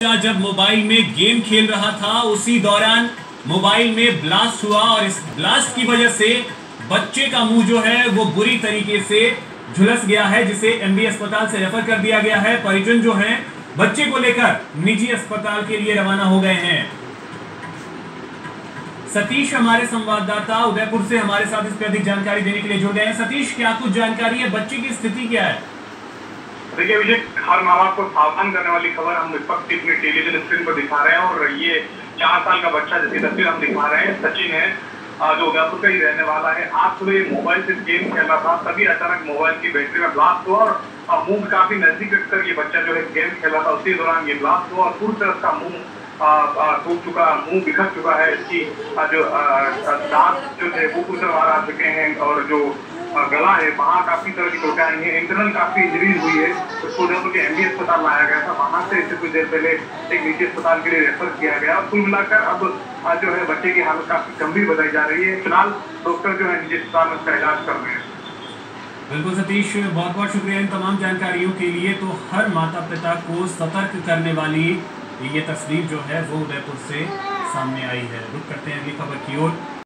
का जब मोबाइल में गेम खेल रहा था उसी दौरान मोबाइल में ब्लास्ट हुआ और इस ब्लास्ट की वजह से बच्चे का मुंह जो है वो बुरी तरीके से झुलस गया है, जिसे एमबी अस्पताल से रेफर कर दिया गया है। परिजन जो हैं बच्चे को लेकर निजी अस्पताल के लिए रवाना हो गए हैं। सतीश हमारे संवाददाता उदयपुर से हमारे साथ इस पर अधिक जानकारी देने के लिए जुड़ गए हैं। सतीश, क्या कुछ जानकारी है, बच्चे की स्थिति क्या है? देखिए विजय, हर माँ बाप को सावधान करने वाली खबर हम इस वक्त अपनी टेलीविजन स्क्रीन पर दिखा रहे हैं और ये 4 साल का बच्चा जिसकी तस्वीर हम दिखा रहे हैं, सचिन है, जो उदयपुर का ही रहने वाला है। आज सुबह मोबाइल से गेम खेल रहा था, तभी अचानक मोबाइल की बैटरी में ब्लास्ट हुआ और मुंह काफी नजदीक रखकर ये बच्चा जो है गेम खेल रहा था, उसी दौरान ये ब्लास्ट हुआ और पूरी तरह का मुंह टूट चुका, मुंह बिखर चुका है। इसकी जो दांत जो थे वो पूरी तरह बाहर आ चुके हैं और जो गला है वहाँ काफी तरह की चोटें आई हैं, इंटरनल काफी इंजरीज हुई है। उसको उदयपुर के एमबी अस्पताल लाया गया था, वहां से इसे कुछ देर पहले एक निजी अस्पताल के लिए रेफर किया गया। कुल मिलाकर अब जो है बच्चे की हालत काफी गंभीर बताई जा रही है। फिलहाल डॉक्टर जो है निजी अस्पताल में उसका इलाज कर रहे हैं। बिल्कुल सतीश, बहुत बहुत शुक्रिया इन तमाम जानकारियों के लिए। तो हर माता पिता को सतर्क करने वाली ये तस्वीर जो है वो उदयपुर से सामने आई है। रुक करते हैं अगली खबर की ओर।